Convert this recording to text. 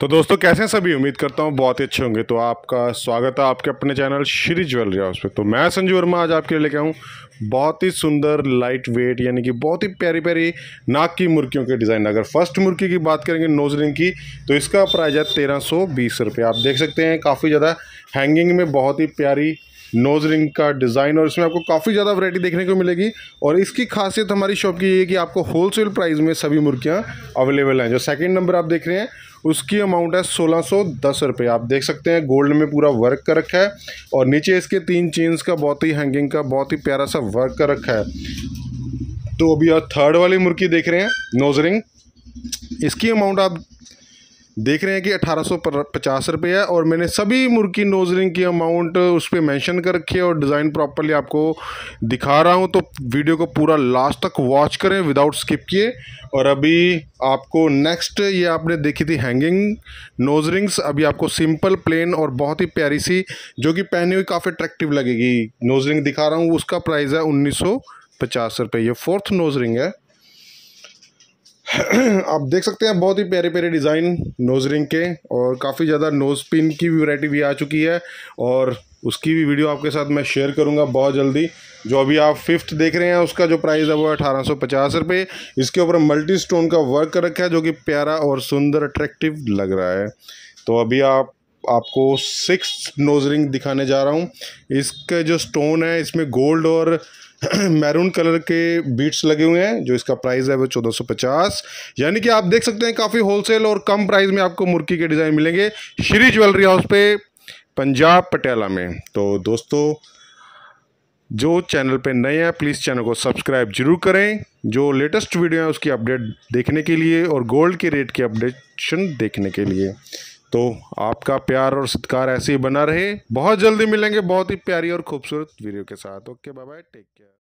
तो दोस्तों कैसे हैं सभी। उम्मीद करता हूँ बहुत ही अच्छे होंगे। तो आपका स्वागत है आपके अपने चैनल श्री ज्वेलरी हाउस पे। तो मैं संजू वर्मा आज आपके लिए लेके आऊँ बहुत ही सुंदर लाइट वेट यानी कि बहुत ही प्यारी प्यारी नाक की मुर्गियों के डिज़ाइन। अगर फर्स्ट मुर्गी की बात करेंगे नोज रिंग की तो इसका प्राइस है 1320 रुपये। आप देख सकते हैं काफ़ी ज़्यादा हैंगिंग में बहुत ही प्यारी नोज रिंग का डिज़ाइन, और इसमें आपको काफ़ी ज़्यादा वैरायटी देखने को मिलेगी। और इसकी खासियत हमारी शॉप की ये है कि आपको होलसेल प्राइस में सभी मुर्गियाँ अवेलेबल हैं। जो सेकंड नंबर आप देख रहे हैं उसकी अमाउंट है 1610 रुपये। आप देख सकते हैं गोल्ड में पूरा वर्क कर रखा है और नीचे इसके 3 चेन्स का बहुत ही हैंगिंग का बहुत ही प्यारा सा वर्क कर रखा है। तो अभी आप थर्ड वाली मुर्गी देख रहे हैं नोज रिंग, इसकी अमाउंट आप देख रहे हैं कि 1850 रुपये है। और मैंने सभी मुर्गी नोज रिंग की अमाउंट उस पर मैंशन कर रखी है और डिज़ाइन प्रॉपरली आपको दिखा रहा हूं। तो वीडियो को पूरा लास्ट तक वॉच करें विदाउट स्किप किए। और अभी आपको नेक्स्ट ये आपने देखी थी हैंगिंग नोज रिंग्स, अभी आपको सिंपल प्लेन और बहुत ही प्यारी सी जो कि पहनी हुई काफ़ी अट्रैक्टिव लगेगी नोज रिंग दिखा रहा हूँ। उसका प्राइस है 1950 रुपये। ये फोर्थ नोज रिंग है। आप देख सकते हैं बहुत ही प्यारे प्यारे डिज़ाइन नोज रिंग के, और काफ़ी ज़्यादा नोज पिन की भी वैरायटी भी आ चुकी है और उसकी भी वीडियो आपके साथ मैं शेयर करूंगा बहुत जल्दी। जो अभी आप फिफ्थ देख रहे हैं उसका जो प्राइस है वो है 1850 रुपये। इसके ऊपर मल्टी स्टोन का वर्क कर रखा है जो कि प्यारा और सुंदर अट्रैक्टिव लग रहा है। तो अभी आपको 6 नोज रिंग दिखाने जा रहा हूँ। इसका जो स्टोन है इसमें गोल्ड और मैरून कलर के बीट्स लगे हुए हैं। जो इसका प्राइस है वो 1450, यानी कि आप देख सकते हैं काफ़ी होलसेल और कम प्राइस में आपको मुर्गी के डिज़ाइन मिलेंगे श्री ज्वेलरी हाउस पे पंजाब पटियाला में। तो दोस्तों जो चैनल पे नए हैं प्लीज़ चैनल को सब्सक्राइब जरूर करें। जो लेटेस्ट वीडियो है उसकी अपडेट देखने के लिए और गोल्ड के रेट की अपडेशन देखने के लिए। तो आपका प्यार और सत्कार ऐसे ही बना रहे। बहुत जल्दी मिलेंगे बहुत ही प्यारी और खूबसूरत वीडियो के साथ। Okay bye bye, take care.